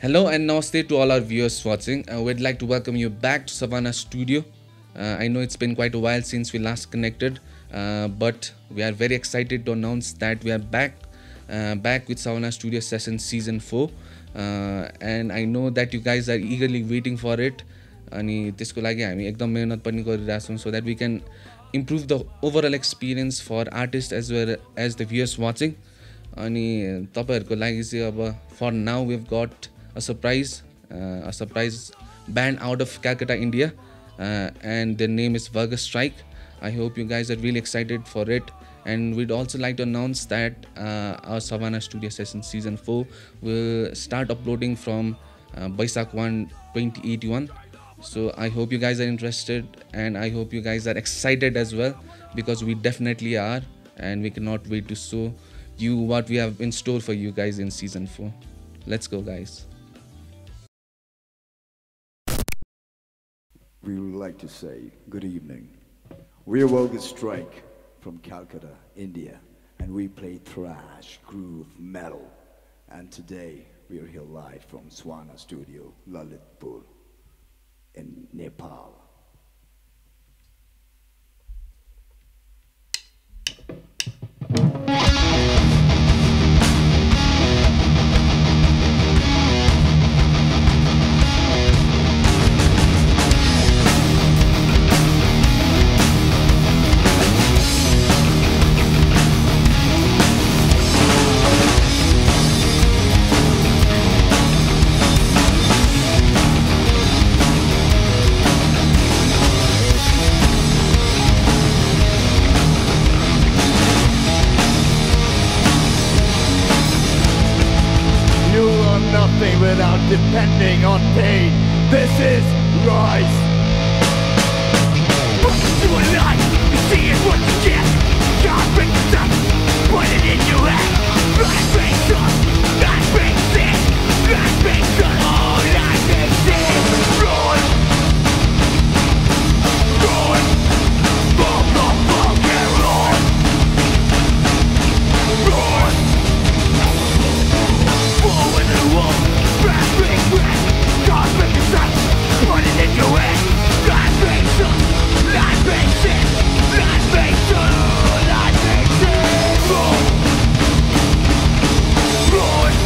Hello and namaste to all our viewers watching. We'd like to welcome you back to Svana Studio. I know it's been quite a while since we last connected, but we are very excited to announce that we are back with Svana Studio Session Season 4. And I know that you guys are eagerly waiting for it. अनि त्यसको लागि हामी एकदम मेहनत पनि गरिरहेछौँ so that we can improve the overall experience for artists as well as the viewers watching. अनि तपाईहरुको लागि चाहिँ अब for now we've got a surprise band out of Calcutta, India, and their name is Vulgustrike. I hope you guys are really excited for it, and we'd also like to announce that our Svana Studio Session Season 4 will start uploading from Baisak 1 2081. So I hope you guys are interested, and I hope you guys are excited as well, because we definitely are, and we cannot wait to show you what we have in store for you guys in Season 4. Let's go, guys. We would like to say good evening. We're Vulgustrike from Calcutta, India, and we play thrash, groove, metal. And today we are here live from Svana Studio, Lalitpur, in Nepal. Nothing without depending on pain. This is Rise. Welcome to a life. You see it what you get. God brings up, put it in your head. Life brings up, life brings in, life brings up, oh, life brings in. Run, run, get run, run. Forward to the wall. Breath, breath, breath. God brings up, put it in your head. Life brings up, life brings in, life brings up, life brings in. Run, run.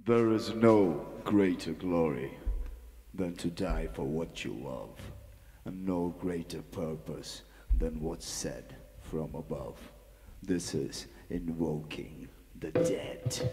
There is no greater glory than to die for what you love, and no greater purpose than what's said from above. This is invoking the dead.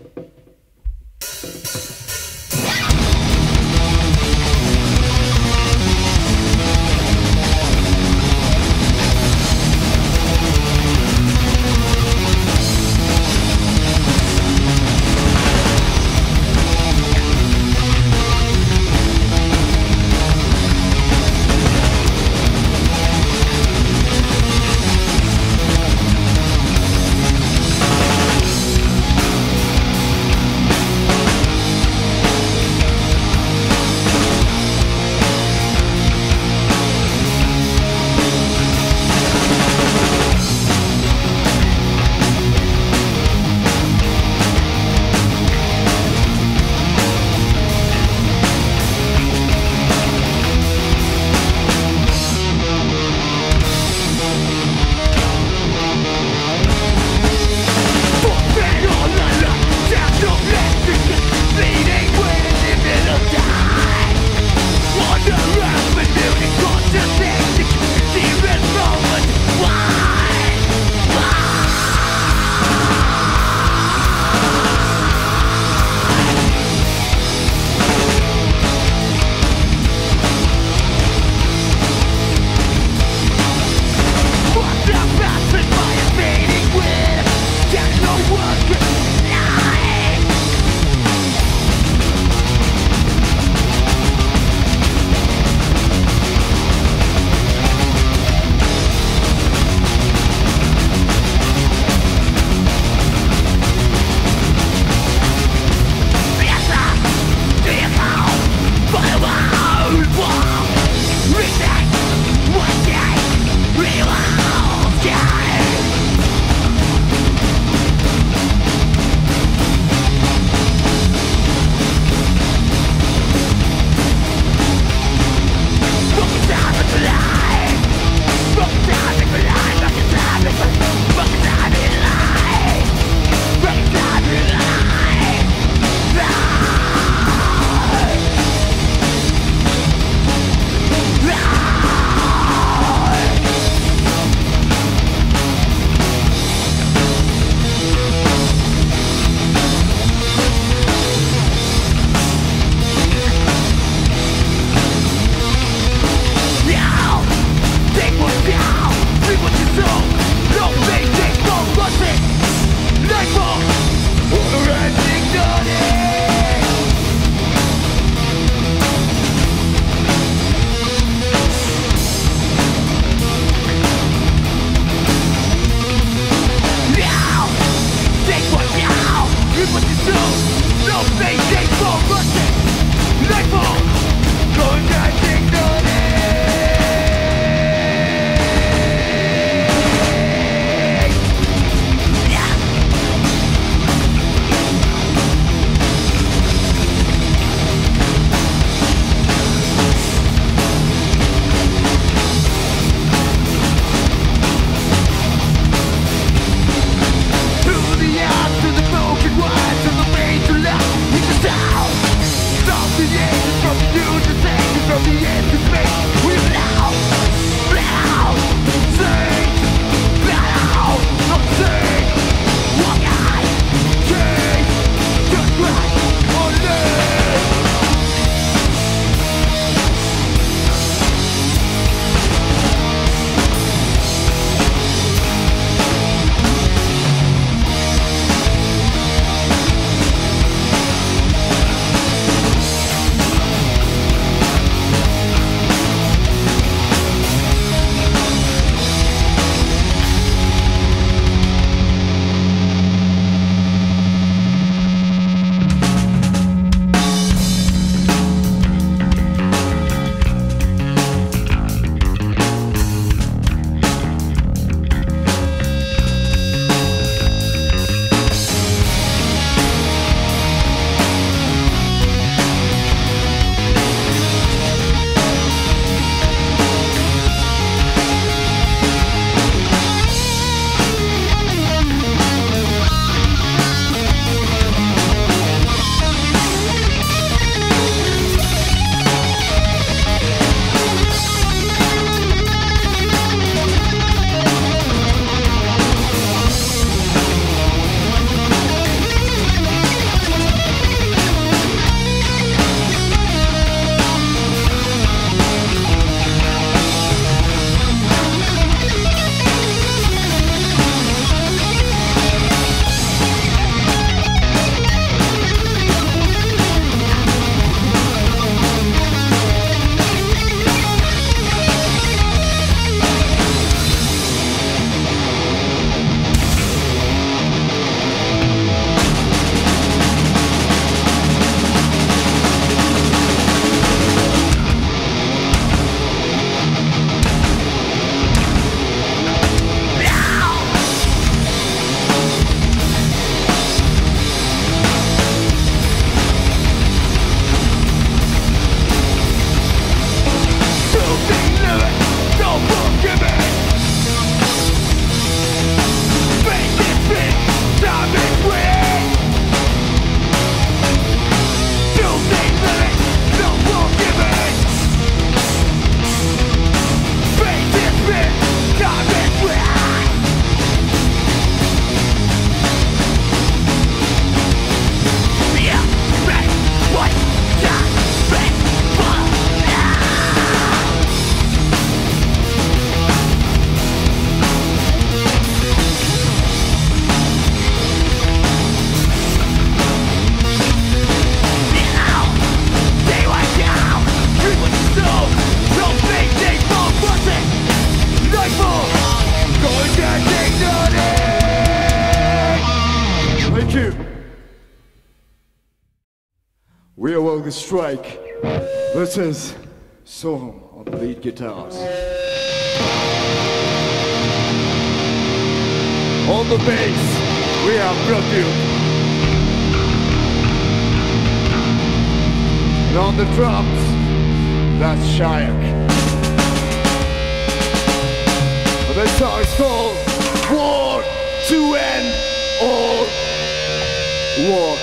We are Vulgustrike. This is Soham on the lead guitars. On the bass, we have Prabhu. And on the drums, that's Shayak. This song is called War to End All War.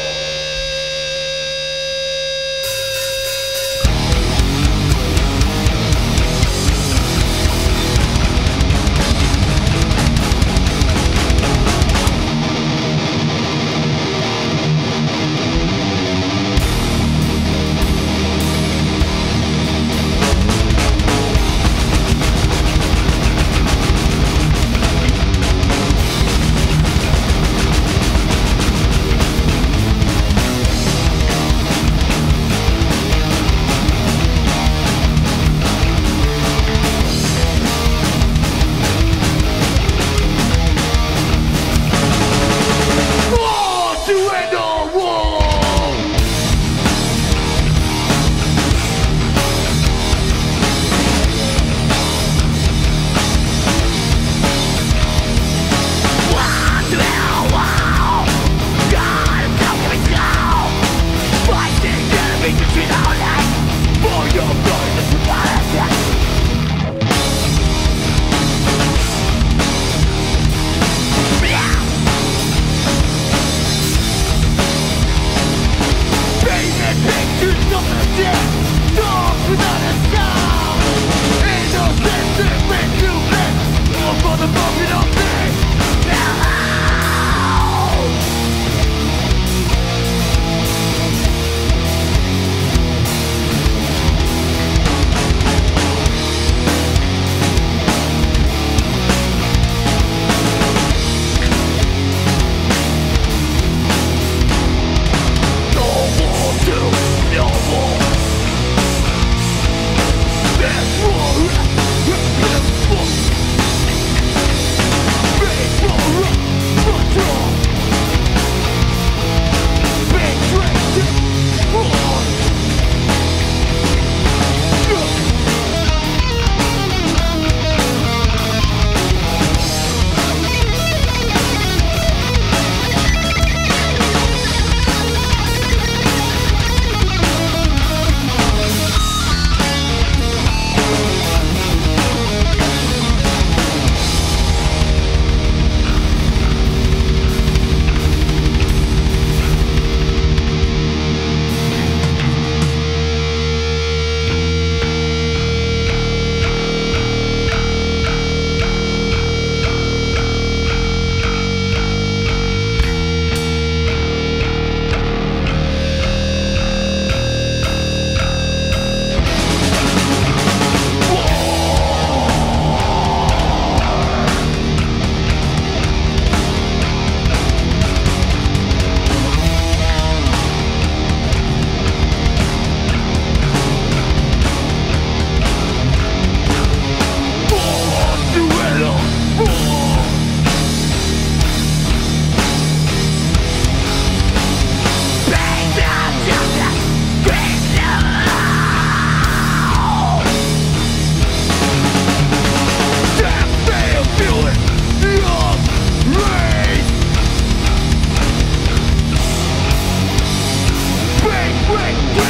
Break